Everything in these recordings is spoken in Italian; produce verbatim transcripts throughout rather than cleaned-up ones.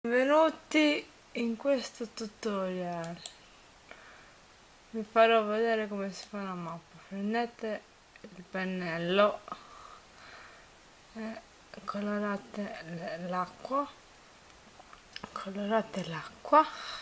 Benvenuti in questo tutorial. Vi farò vedere come si fa una mappa. Prendete il pennello e colorate l'acqua colorate l'acqua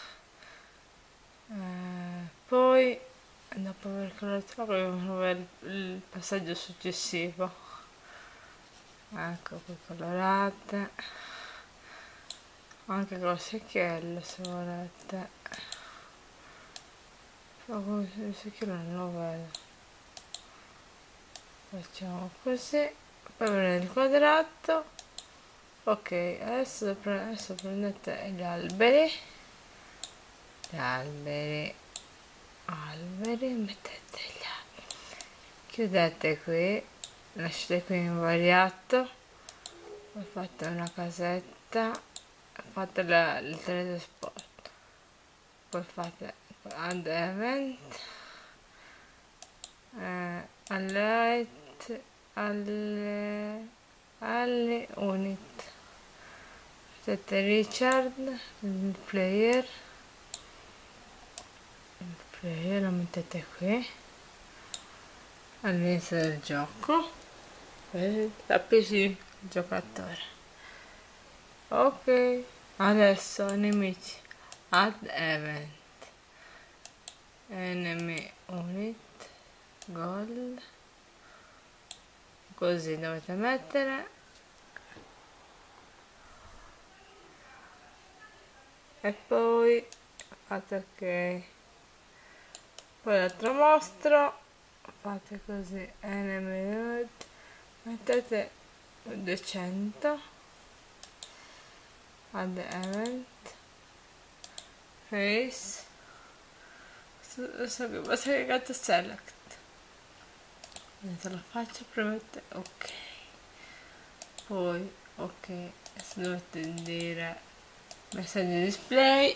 eh, poi dopo aver colorato l'acqua vi farò vedere il passaggio successivo. Ecco, qui colorate anche col secchiello se volete. Però il secchiello non lo vedo. Facciamo così, poi prendete il quadrato. Ok, adesso, adesso prendete gli alberi gli alberi alberi mettete gli alberi, chiudete qui, lasciate qui invariato, poi fate una casetta, fate la, il teleport, poi fate add event, eh, allight alle, alle unit, mettete Richard, il player il player lo mettete qui all'inizio del gioco, appesi il giocatore. Ok, adesso nemici, add event, enemy unit, gold, così dovete mettere, e poi fate ok. Poi l'altro mostro fate così, enemy unit, mettete duecento, add event, face, adesso che basta che clicate select, vedete la faccia, premete ok, poi ok, adesso dovete dire messaggio display,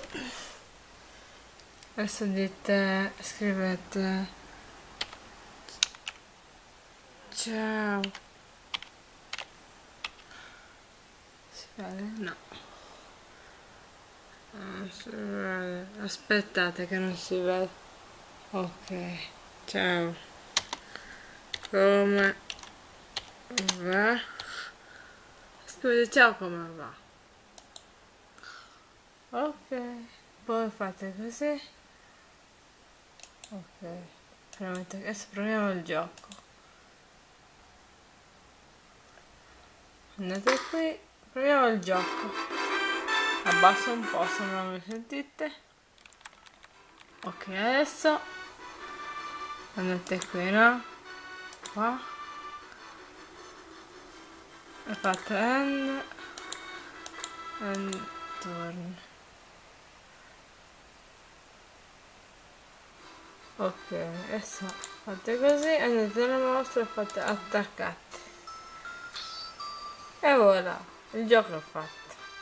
adesso dite, scrivete ciao, si vede? No, non si vede, aspettate che non si vede. Ok, ciao, come va? Scrivete ciao, come va? Ok, poi fate così. Ok, adesso proviamo il gioco. Andate qui, proviamo il gioco. Abbasso un po' se non mi sentite. Ok, adesso andate qui, no? Qua. E fate end. And turn. Ok, adesso fate così, andate nella mostra e fate attaccate. E voilà, il gioco è fatto.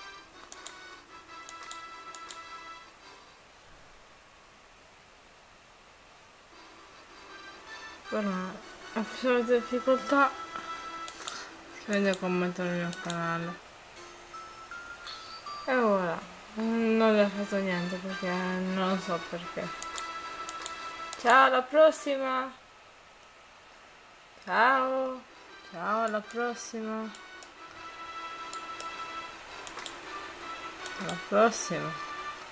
Però se avete difficoltà scrivete un commento nel mio canale. E voilà, non le ho fatto niente perché non so perché. Ciao, alla prossima! Ciao! Ciao, alla prossima! Alla prossima!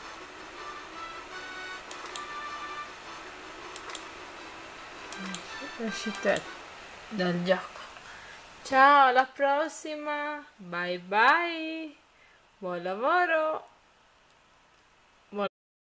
Uscite dal gioco. Ciao, alla prossima! Bye bye! Buon lavoro!